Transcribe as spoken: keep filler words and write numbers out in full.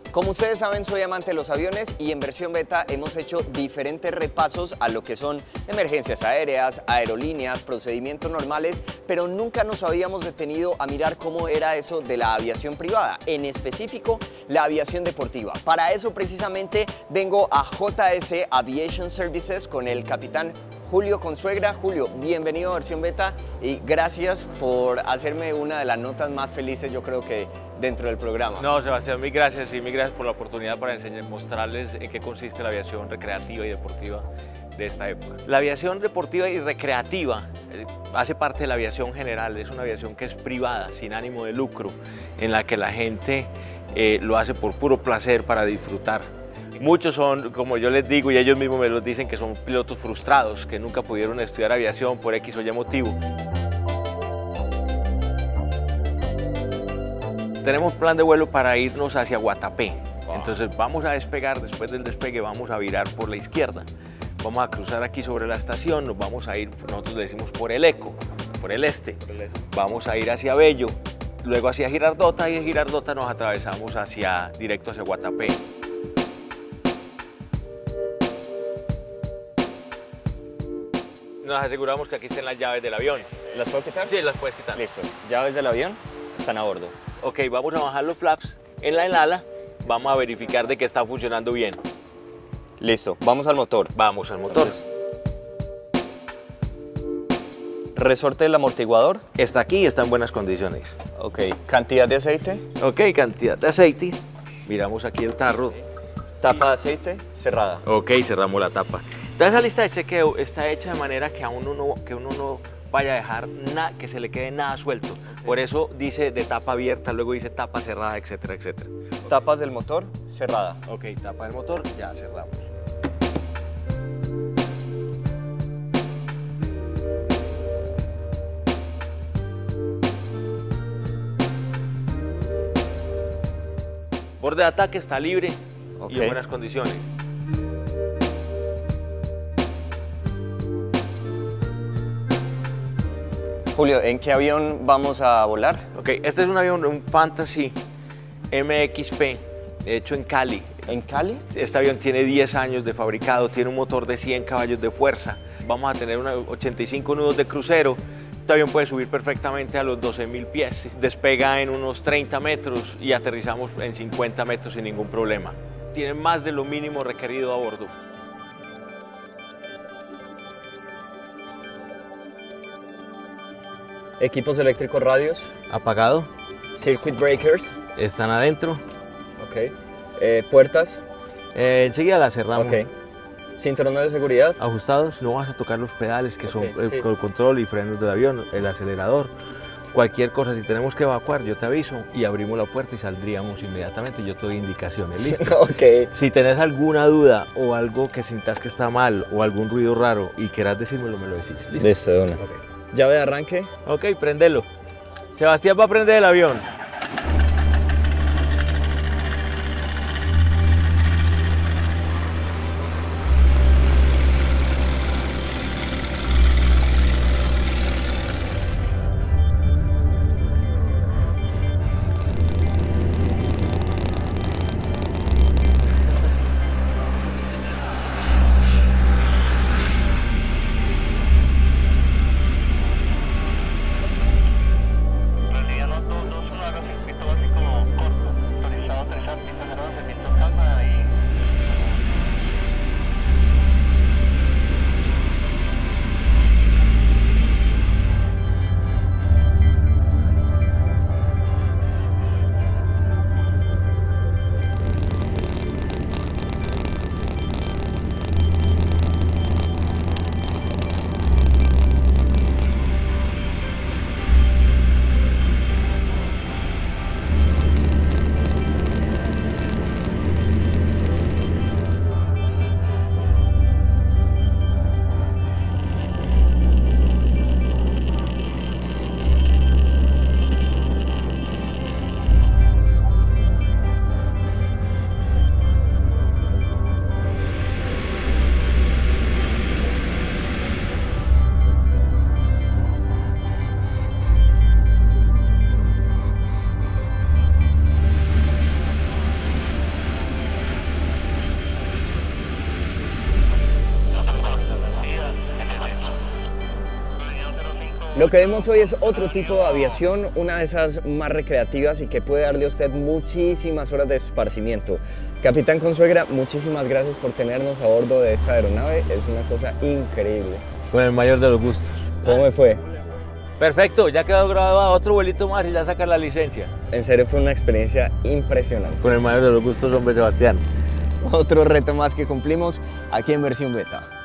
Como ustedes saben, soy amante de los aviones y en versión beta hemos hecho diferentes repasos a lo que son emergencias aéreas, aerolíneas, procedimientos normales, pero nunca nos habíamos detenido a mirar cómo era eso de la aviación privada, en específico la aviación deportiva. Para eso precisamente vengo a J S Aviation Services con el capitán Julio Consuegra. Julio, bienvenido a versión beta y gracias por hacerme una de las notas más felices, yo creo que dentro del programa. No, Sebastián, mil gracias y mil gracias por la oportunidad para enseñar, mostrarles en qué consiste la aviación recreativa y deportiva de esta época. La aviación deportiva y recreativa eh, hace parte de la aviación general, es una aviación que es privada, sin ánimo de lucro, en la que la gente eh, lo hace por puro placer para disfrutar. Muchos son, como yo les digo, y ellos mismos me lo dicen, que son pilotos frustrados, que nunca pudieron estudiar aviación por X o Y motivo. Tenemos plan de vuelo para irnos hacia Guatapé. Wow. Entonces vamos a despegar, después del despegue vamos a virar por la izquierda. Vamos a cruzar aquí sobre la estación, nos vamos a ir, nosotros le decimos por el Eco, por el este. Por el este. Vamos a ir hacia Bello, luego hacia Girardota y de Girardota nos atravesamos hacia, directo hacia Guatapé. Nos aseguramos que aquí estén las llaves del avión. ¿Las puedo quitar? Sí, las puedes quitar. Listo. Llaves del avión están a bordo. Ok, vamos a bajar los flaps en la enala. Vamos a verificar de que está funcionando bien. Listo. Vamos al motor. Vamos al motor. Entonces, resorte del amortiguador. Está aquí, está en buenas condiciones. Ok. ¿Cantidad de aceite? Ok, cantidad de aceite. Miramos aquí el tarro. Tapa de aceite cerrada. Ok, cerramos la tapa. Entonces, esa lista de chequeo está hecha de manera que, a uno no, que uno no vaya a dejar nada, que se le quede nada suelto. Okay. Por eso dice de tapa abierta, luego dice tapa cerrada, etcétera, etcétera. Tapas del motor cerrada. Ok, tapa del motor, ya cerramos. Borde de ataque está libre, okay, y en buenas condiciones. Julio, ¿en qué avión vamos a volar? Ok, este es un avión, un Fantasy M X P, hecho en Cali. ¿En Cali? Este avión tiene diez años de fabricado, tiene un motor de cien caballos de fuerza. Vamos a tener unos ochenta y cinco nudos de crucero. Este avión puede subir perfectamente a los doce mil pies. Despega en unos treinta metros y aterrizamos en cincuenta metros sin ningún problema. Tiene más de lo mínimo requerido a bordo. Equipos eléctricos, radios. Apagado. Circuit breakers. Están adentro. Ok. Eh, puertas. Eh, enseguida las cerramos. Ok. Cinturones de seguridad. Ajustados. No vas a tocar los pedales, que okay, son el, sí, control y frenos del avión, el acelerador. Cualquier cosa, si tenemos que evacuar, yo te aviso y abrimos la puerta y saldríamos inmediatamente. Yo te doy indicaciones, ¿listo? Ok. Si tenés alguna duda o algo que sintas que está mal o algún ruido raro y quieras decírmelo, me lo decís. Listo, Listo de una. Okay. Llave de arranque. Ok, prendelo. Sebastián va a prender el avión. Lo que vemos hoy es otro tipo de aviación, una de esas más recreativas y que puede darle a usted muchísimas horas de esparcimiento. Capitán Consuegra, muchísimas gracias por tenernos a bordo de esta aeronave, es una cosa increíble. Con el mayor de los gustos. ¿Cómo me fue? Perfecto, ya quedó grabado otro vuelito más y ya sacar la licencia. En serio fue una experiencia impresionante. Con el mayor de los gustos, hombre Sebastián. Otro reto más que cumplimos aquí en versión beta.